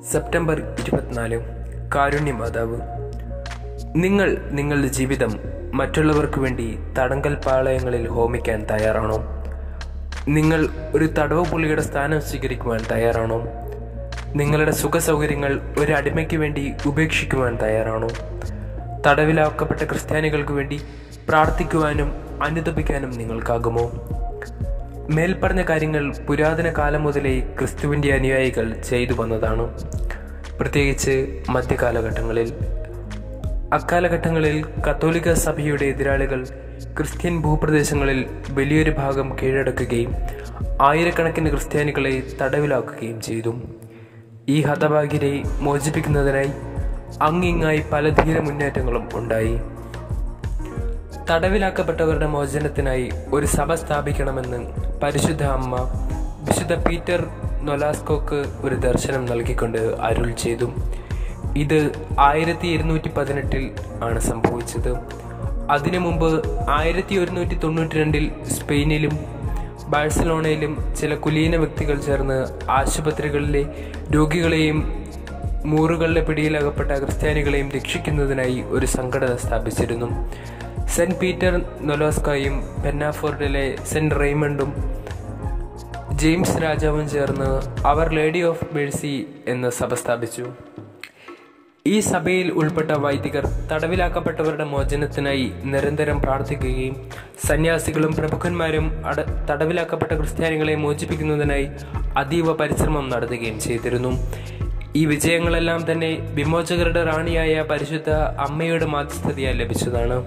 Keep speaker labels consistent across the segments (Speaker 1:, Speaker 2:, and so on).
Speaker 1: September 24 കാരുണ്യമാതാവ്. നിങ്ങൾ നിങ്ങളുടെ ജീവിതം മറ്റുള്ളവർക്ക് വേണ്ടി തടങ്കൽ പാളയങ്ങളിൽ ഹോമിക്കാൻ തയ്യാറാണോ? നിങ്ങൾ ഒരു തടവ് പുള്ളിയുടെ സ്ഥാനം സ്വീകരിക്കുവാൻ തയ്യാറാണോ? നിങ്ങളുടെ സുഖസൗകര്യങ്ങൾ ഒരു അടിമയ്ക്ക് വേണ്ടി ഉപേക്ഷിക്കുവാൻ തയ്യാറാണോ? തടവിലാക്കപ്പെട്ട ക്രിസ്ത്യാനികൾക്ക് വേണ്ടി പ്രാർത്ഥിക്കുവാനും അനുതപിക്കാനും നിങ്ങൾക്കാകുമോ? മേൽപ്പറഞ്ഞ കാര്യങ്ങൾ പുരാതന കാലം മുതലേ ക്രിസ്തുവിൻ്റെ അനുയായികൾ ചെയ്തു വന്നതാണ്, പ്രത്യേകിച്ച് മധ്യകാലഘട്ടങ്ങളിൽ. അക്കാലഘട്ടങ്ങളിൽ കത്തോലിക്ക സഭയുടെ എതിരാളികൾ ക്രിസ്ത്യൻ ഭൂപ്രദേശങ്ങളിൽ വലിയൊരു ഭാഗം കീഴടക്കുകയും ആയിരക്കണക്കിന് ക്രിസ്ത്യാനികളെ തടവിലാക്കുകയും ചെയ്തു. ഈ ഹതഭാഗ്യരെ മോചിപ്പിക്കുന്നതിനായി അങ്ങിങ്ങായി പല ധീര മുന്നേറ്റങ്ങളും ഉണ്ടായി. തടവിലാക്കപ്പെട്ടവരുടെ മോചനത്തിനായി ഒരു സഭ സ്ഥാപിക്കണമെന്ന് പരിശുദ്ധ അമ്മ വിശുദ്ധ പീറ്റർ നൊലാസ്കോക്ക് ഒരു ദർശനം നൽകിക്കൊണ്ട് അരുൾ ചെയ്തു. ഇത് 1218 ആണ് സംഭവിച്ചത്. അതിനു മുമ്പ് 1192 സ്പെയിനിലും ബാഴ്സലോണയിലും ചില കുലീന വ്യക്തികൾ ചേർന്ന് ആശുപത്രികളിലെ രോഗികളെയും മൂറുകളുടെ പിടിയിലകപ്പെട്ട ക്രിസ്ത്യാനികളെയും രക്ഷിക്കുന്നതിനായി ഒരു സംഘടന സ്ഥാപിച്ചിരുന്നു. സെന്റ് പീറ്റർ നൊലാസ്കോയും പെന്നാഫോർഡിലെ സെന്റ് റെയ്മണ്ടും ജെയിംസ് രാജാവും ചേർന്ന് അവർ ലേഡി ഓഫ് മേഴ്സി എന്ന സഭ സ്ഥാപിച്ചു. ഈ സഭയിൽ ഉൾപ്പെട്ട വൈദികർ തടവിലാക്കപ്പെട്ടവരുടെ മോചനത്തിനായി നിരന്തരം പ്രാർത്ഥിക്കുകയും സന്യാസികളും പ്രമുഖന്മാരും തടവിലാക്കപ്പെട്ട ക്രിസ്ത്യാനികളെ മോചിപ്പിക്കുന്നതിനായി അതീവ പരിശ്രമം നടത്തുകയും ചെയ്തിരുന്നു. ഈ വിജയങ്ങളെല്ലാം തന്നെ വിമോചകരുടെ റാണിയായ പരിശുദ്ധ അമ്മയുടെ മാധ്യസ്ഥതയാൽ ലഭിച്ചതാണ്.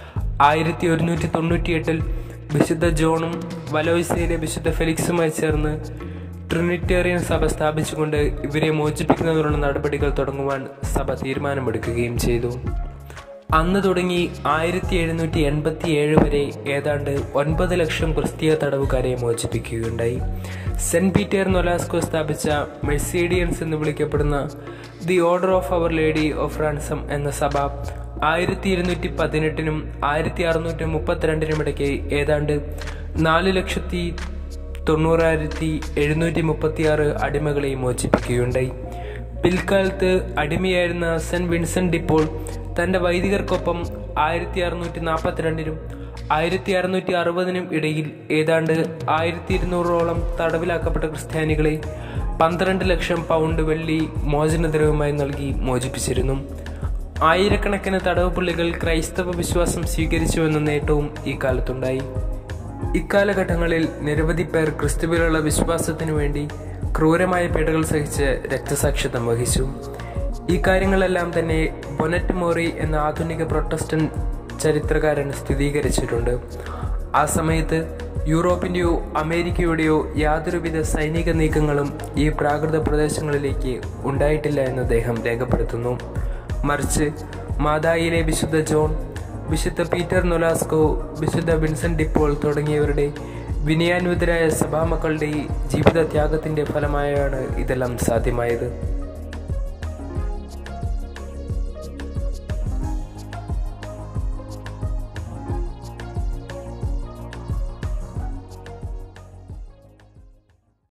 Speaker 1: 1198 വിശുദ്ധ ജോണും വലോയ്സയിലെ വിശുദ്ധ ഫെലിക്സുമായി ചേർന്ന് ട്രിനിറ്റേറിയൻ സഭ സ്ഥാപിച്ചുകൊണ്ട് ഇവരെ മോചിപ്പിക്കുന്നതിനുള്ള നടപടികൾ തുടങ്ങുവാൻ സഭ തീരുമാനമെടുക്കുകയും ചെയ്തു. അന്ന് തുടങ്ങി 1787 വരെ ഏതാണ്ട് 9 ലക്ഷം ക്രിസ്തീയ തടവുകാരെ മോചിപ്പിക്കുകയുണ്ടായി. സെന്റ് പീറ്റർ നൊലാസ്കോ സ്ഥാപിച്ച മെഴ്സീഡിയൻസ് എന്ന് വിളിക്കപ്പെടുന്ന the Order of Our Lady of Ransom എന്ന സഭ 1218 1632 ഇടയ്ക്ക് ഏതാണ്ട് 4,90,736 അടിമകളെ മോചിപ്പിക്കുകയുണ്ടായി. പിൽക്കാലത്ത് അടിമയായിരുന്ന സെന്റ് വിൻസെന്റ് ഡിപ്പോൾ തന്റെ വൈദികർക്കൊപ്പം 1642 1660 ഇടയിൽ ഏതാണ്ട് 1200 തടവിലാക്കപ്പെട്ട ക്രിസ്ത്യാനികളെ 12 ലക്ഷം പൗണ്ട് വെള്ളി മോചനദ്രവ്യമായി നൽകി മോചിപ്പിച്ചിരുന്നു. ആയിരക്കണക്കിന് തടവ് പുള്ളികൾ ക്രൈസ്തവ വിശ്വാസം സ്വീകരിച്ചുവെന്ന നേട്ടവും ഈ കാലത്തുണ്ടായി. ഇക്കാലഘട്ടങ്ങളിൽ നിരവധി പേർ ക്രിസ്തുവിലുള്ള വിശ്വാസത്തിനു വേണ്ടി ക്രൂരമായ പീഡകൾ സഹിച്ച് രക്തസാക്ഷിത്വം വഹിച്ചു. ഈ കാര്യങ്ങളെല്ലാം തന്നെ ബൊനറ്റ് മോറി എന്ന ആധുനിക പ്രൊട്ടസ്റ്റന്റ് ചരിത്രകാരൻ സ്ഥിരീകരിച്ചിട്ടുണ്ട്. ആ സമയത്ത് യൂറോപ്പിൻ്റെയോ അമേരിക്കയുടെയോ യാതൊരുവിധ സൈനിക നീക്കങ്ങളും ഈ പ്രാകൃത പ്രദേശങ്ങളിലേക്ക് ഉണ്ടായിട്ടില്ല എന്ന് അദ്ദേഹം രേഖപ്പെടുത്തുന്നു. മറിച്ച് മാതായിലെ വിശുദ്ധ ജോൺ, വിശുദ്ധ പീറ്റർ നൊലാസ്കോ, വിശുദ്ധ വിൻസെന്റ് ഡിപ്പോൾ തുടങ്ങിയവരുടെ വിനയാന്വിതരായ സഭാമക്കളുടെ ജീവിത ത്യാഗത്തിന്റെ ഫലമായാണ് ഇതെല്ലാം സാധ്യമായത്.